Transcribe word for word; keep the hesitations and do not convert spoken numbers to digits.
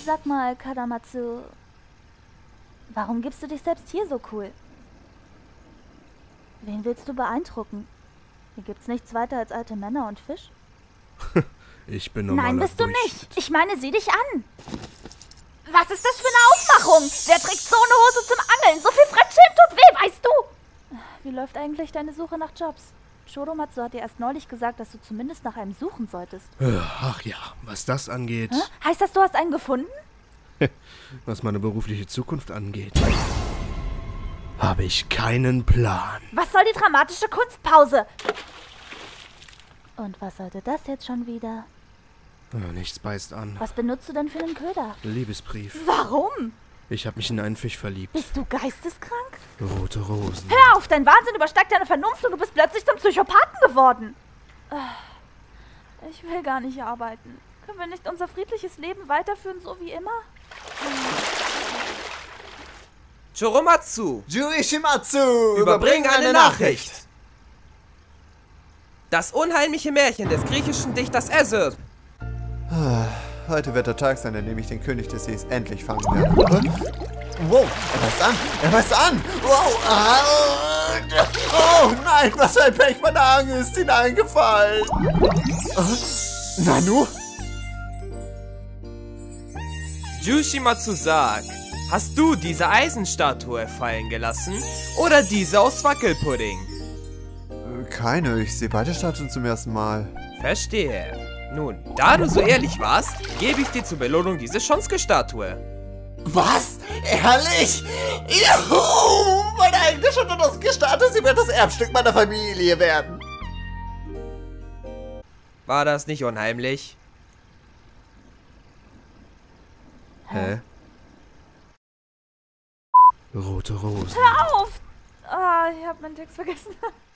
Sag mal, Kadamatsu, warum gibst du dich selbst hier so cool? Wen willst du beeindrucken? Hier gibt's nichts weiter als alte Männer und Fisch. Ich bin normaler Nein, bist du Durchschnitt. nicht. Ich meine, sieh dich an. Was ist das für eine Aufmachung? Wer trägt so eine Hose zum Angeln? So viel Fremdschämen tut weh, weißt du? Wie läuft eigentlich deine Suche nach Jobs? Shoromatsu hat dir erst neulich gesagt, dass du zumindest nach einem suchen solltest. Ach ja, was das angeht, Hä? Heißt das, du hast einen gefunden? was meine berufliche Zukunft angeht, habe ich keinen Plan. Was soll die dramatische Kunstpause? Und was sollte das jetzt schon wieder? Ja, nichts beißt an. Was benutzt du denn für einen Köder? Liebesbrief. Warum? Ich habe mich in einen Fisch verliebt. Bist du geisteskrank? Rote Rosen. Hör auf, dein Wahnsinn übersteigt deine Vernunft und du bist plötzlich zum Psychopathen geworden. Ich will gar nicht arbeiten. Können wir nicht unser friedliches Leben weiterführen, so wie immer? Shoromatsu, Juishimatsu! überbring eine Nachricht. Das unheimliche Märchen des griechischen Dichters Aesop. Heute wird der Tag sein, an dem ich den König des Sees endlich fangen werde. Wow, er weist an! Er weist an! Wow! Ah, oh nein, was für ein Pech! Meine Angel ist hineingefallen! Ah, Nanu? Jushimatsu sagt, hast du diese Eisenstatue fallen gelassen oder diese aus Wackelpudding? Keine, ich sehe beide Statuen zum ersten Mal. Verstehe. Nun, da du so ehrlich warst, gebe ich dir zur Belohnung diese Schonske-Statue. Was? Ehrlich? Juhu! Meine eigene Statue, sie wird das Erbstück meiner Familie werden. War das nicht unheimlich? Hä? Rote Rosen. Hör auf! Ah, ich hab meinen Text vergessen.